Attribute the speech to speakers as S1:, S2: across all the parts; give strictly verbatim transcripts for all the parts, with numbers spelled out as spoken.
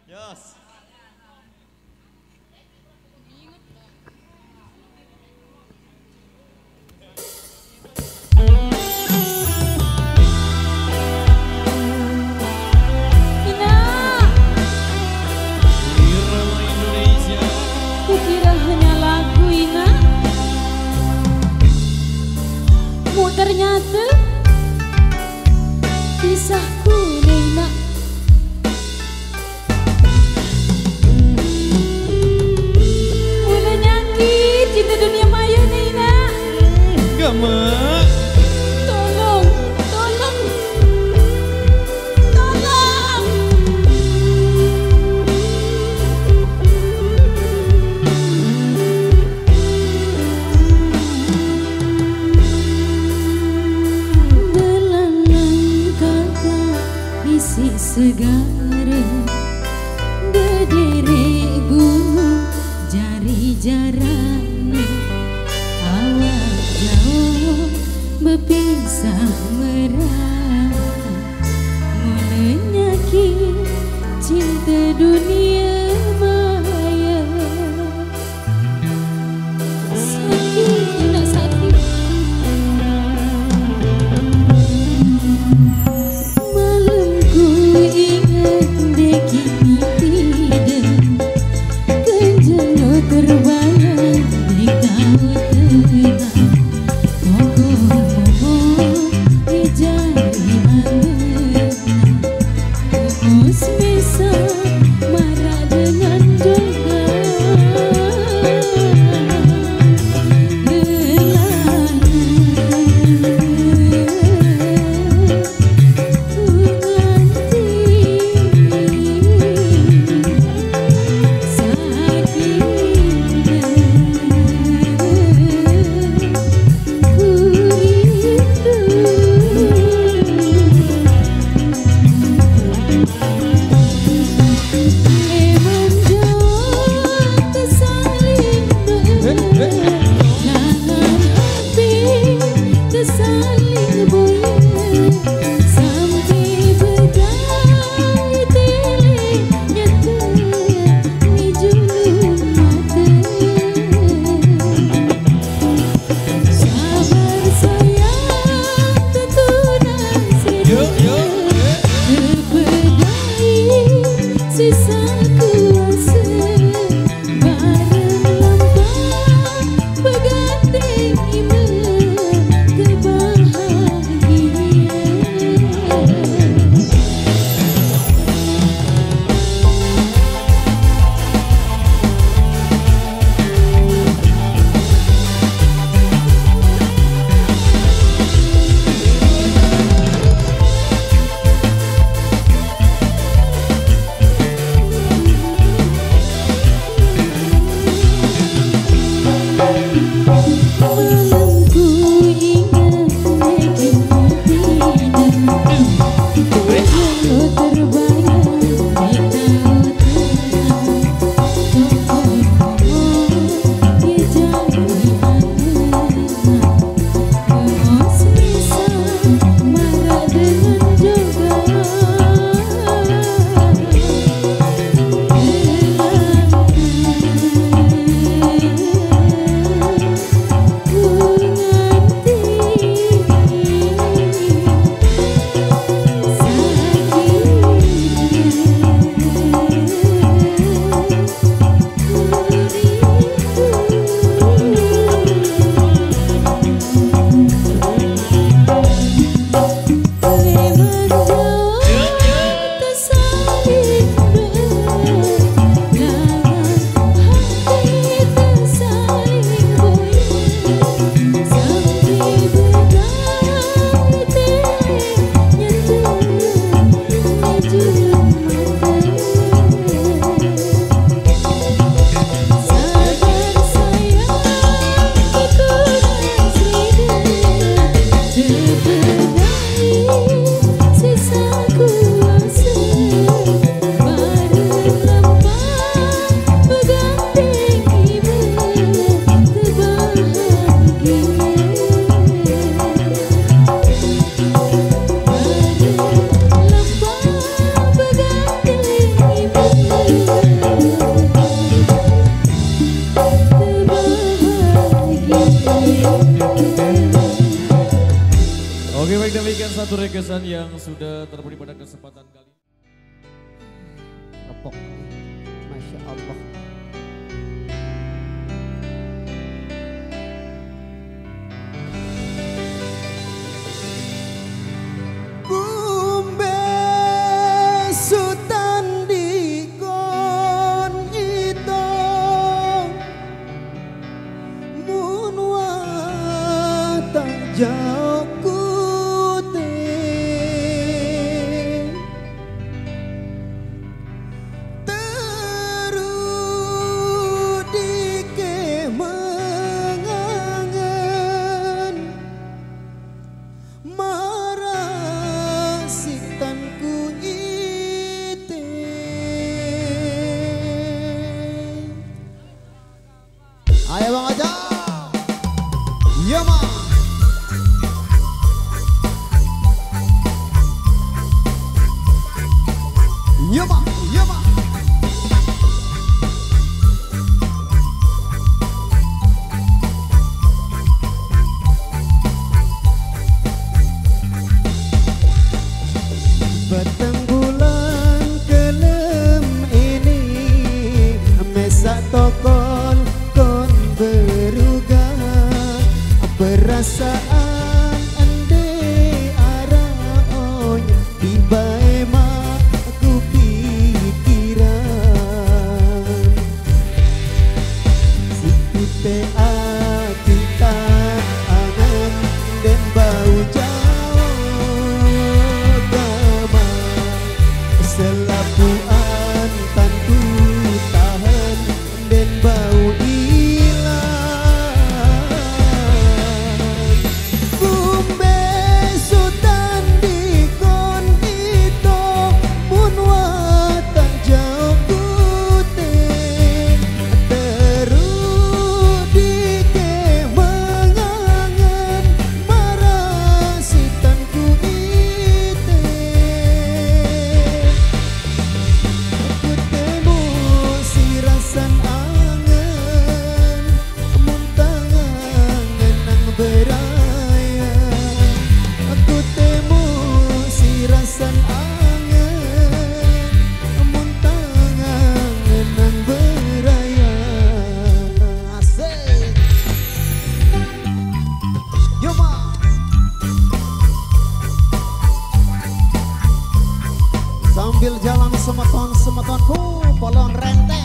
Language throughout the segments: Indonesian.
S1: Yes.
S2: Ternyata kisahku Nina mulai nyanyi cinta dunia maya Nina.
S1: Gak mak.
S2: Tolong, tolong, tolong. Si segara berderet gunung jari jarana awak jauh berpisah merah mulai nyakit cinta dunia maya sakit nak sakit terbayang di kau tengah pokok-pokok di jari angin us bisa marah.
S1: memberikan satu requestan yang sudah terpenuhi pada kesempatan kali ini.
S3: Repok, Masya Allah.
S4: Kumbe Sultan dikon itu mun watang jauhku ayo Bang Ojo, iya ma. Iya ma, iya ma. Petang bulan kelem ini mesak tokon beruga perasaan ande araonya tiba emak aku pikiran si pute ati tak angan dan bau jauh gama selapuan tantu tahan dan bau sambil jalan semeton-semetonku polon renteng.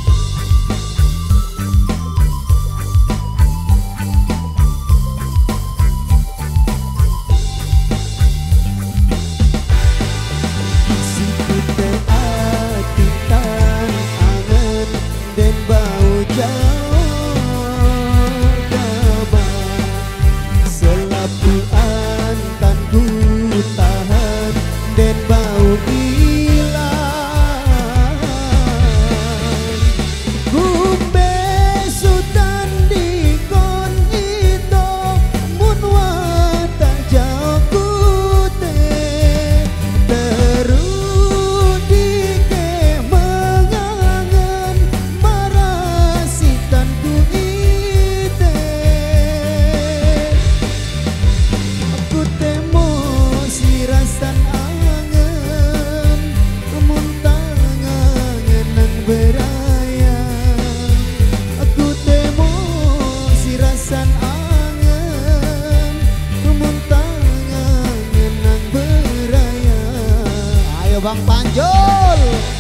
S4: Si pute ati tan angen dan bau jauh gaban selapuan tan ku tahan dan bau beraya, aku temo si rasan angen, kemuntangan ngenang beraya. Ayo Bang Panjul.